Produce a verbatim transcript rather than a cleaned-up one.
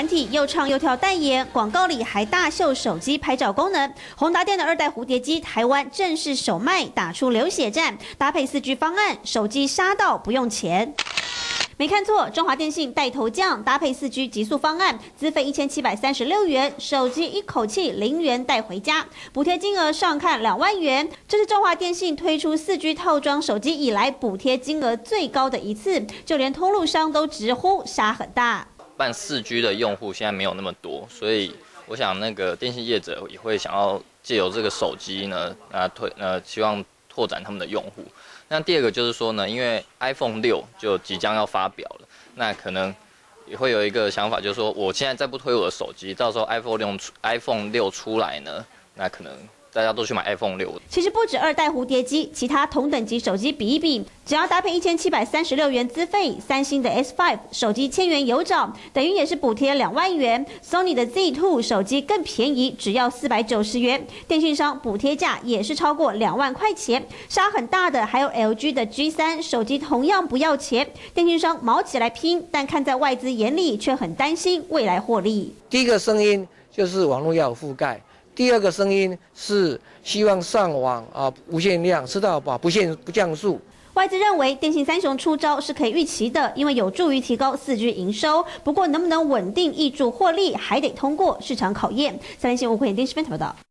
团体又唱又跳代言，广告里还大秀手机拍照功能。宏达电的二代蝴蝶机，台湾正式首卖，打出流血战，搭配四 G 方案，手机杀到不用钱。 没看错，中华电信带头降，搭配四 G 极速方案，资费一千七百三十六元，手机一口气零元带回家，补贴金额上看两万元。这是中华电信推出四 G 套装手机以来补贴金额最高的一次，就连通路商都直呼杀很大。 办四 G 的用户现在没有那么多，所以我想那个电信业者也会想要借由这个手机呢，啊推呃希望拓展他们的用户。 那第二个就是说呢，因为 iPhone 六就即将要发表了，那可能也会有一个想法，就是说我现在再不推我的手机，到时候 iPhone 六 iPhone 六出来呢，那可能大家都去买 iPhone 六。 其实不止二代蝴蝶机，其他同等级手机比一比，只要搭配一千七百三十六元资费，三星的 S 五 手机千元有找，等于也是补贴两万元。Sony 的 Z 二 手机更便宜，只要四百九十元。电信商补贴价也是超过两万块钱，杀很大的还有 L G 的 G 三 手机同样不要钱，电信商毛起来拼，但看在外资眼里却很担心未来获利。 第一个声音就是网络要有覆盖。 第二个声音是希望上网啊无限量，吃到饱，不限不降速。 外资认为电信三雄出招是可以预期的，因为有助于提高四 G 营收。不过能不能稳定挹注获利，还得通过市场考验。三立新闻吴慧妍电视分台报道。